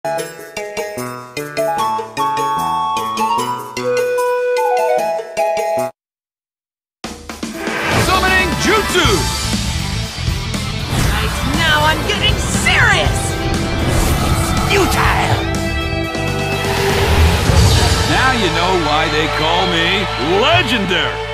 Summoning Jutsu! Right now I'm getting serious! It's futile! Now you know why they call me Legendary!